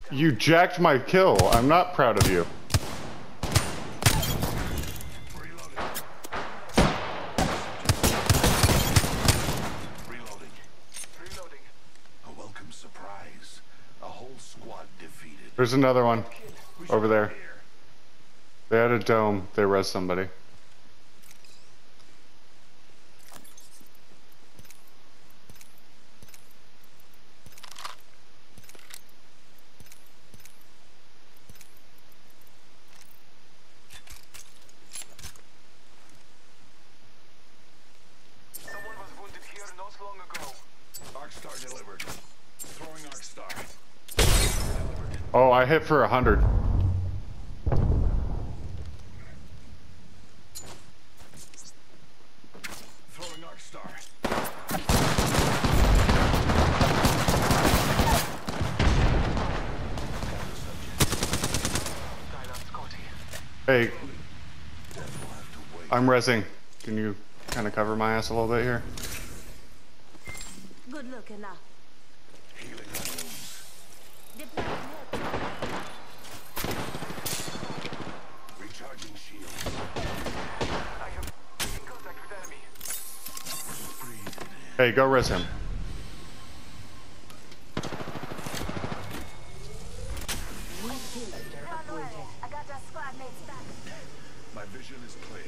You jacked my kill. I'm not proud of you. Reloading. A welcome surprise. A whole squad defeated. There's another one over there. They had a dome. They res somebody. Someone was wounded here not long ago. Arcstar delivered. Throwing Arcstar. Oh, I hit for 100. Throwing Arcstar. Thailand Scotty. Hey, I'm resing. Can you kind of cover my ass a little bit here? Good looking now. Healing my wounds. Deploying help. Recharging shield. I have taken contact with enemy. Breathe it in. Hey, go res him. Don't worry, I got your squad mates back. My vision is clear.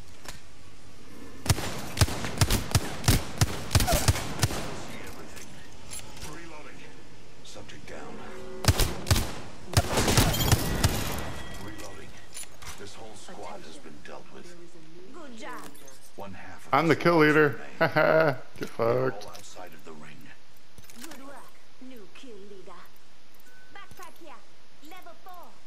See everything. Reloading. Subject down. Reloading. This whole squad has been dealt with. Good job. One half of I'm the the kill squad leader. remain. Haha, get All fucked. outside of the ring. Good work, new kill leader. Backpack here. Level 4.